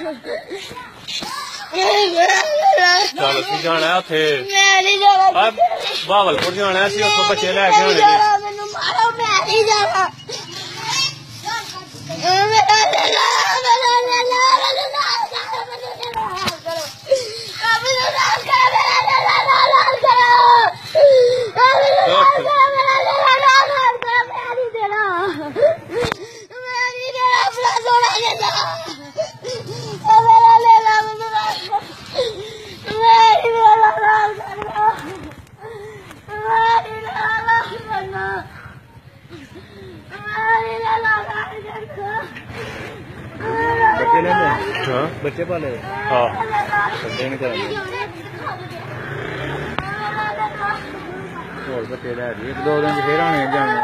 चल की जाना है उथे बहावलपुर जाना है उतो बच्चे लैके आने बच्चे ले हाँ बच्चे पाले हाँ बच्चे नहीं करेंगे और बच्चे ले एक दो दिन फिर आने जाने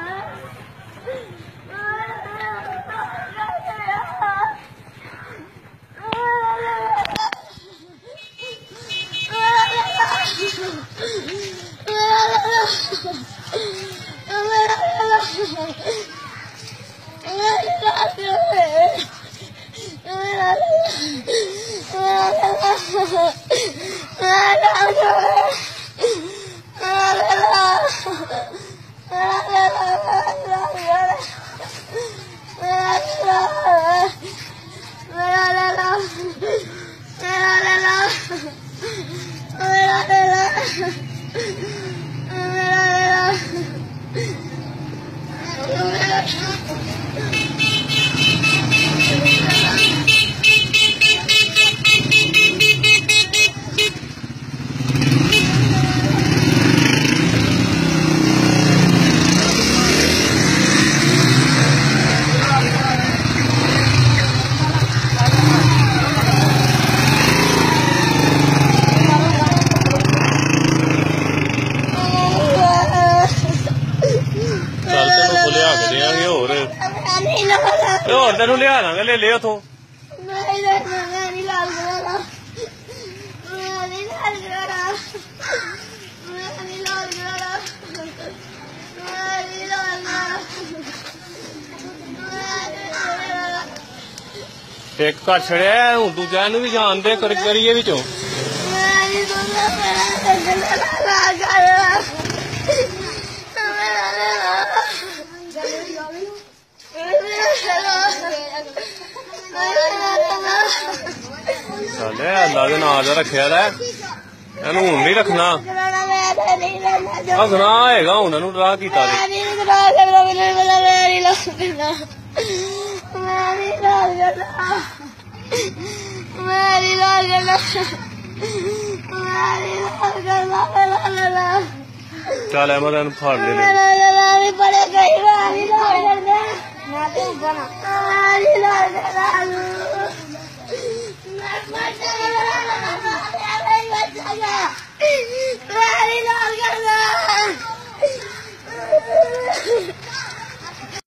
और तेन लिया देंगे ले ले उतो एक कर छड़िया हूं दूजा भी जान दे करिए बिचों चले अल्लाह के नाम दा रखिया एनू हुण नहीं रखना हसना है हूं एनू डरा किया चल अहमद एनू फाड़ ले